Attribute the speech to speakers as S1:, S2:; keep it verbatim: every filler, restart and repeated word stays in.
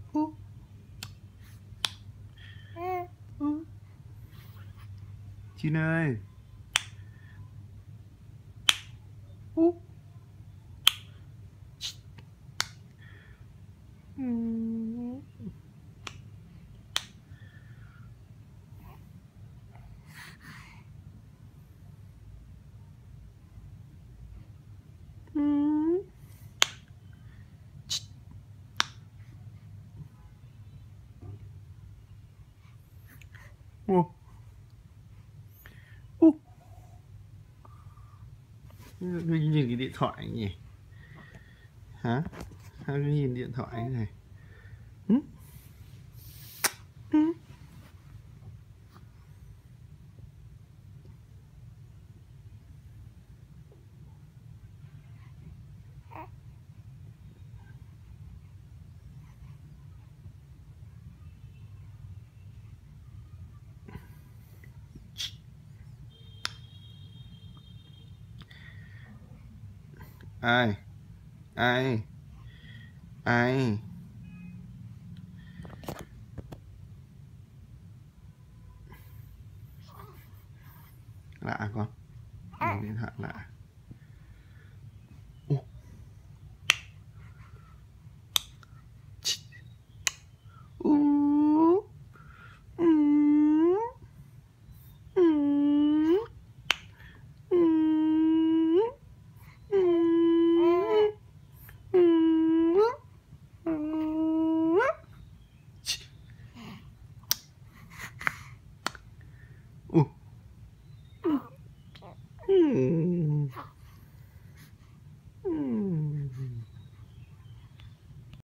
S1: uh. Uh. Chin ơi. Uh. Mm. Mm. Uh. Uh. Cứ nhìn cái điện thoại nhỉ? Hả? Sao cứ nhìn điện thoại này? Ừ? Ừ? Ai? Ai? Ai? Lạ con. Nhìn điện thoại lạ.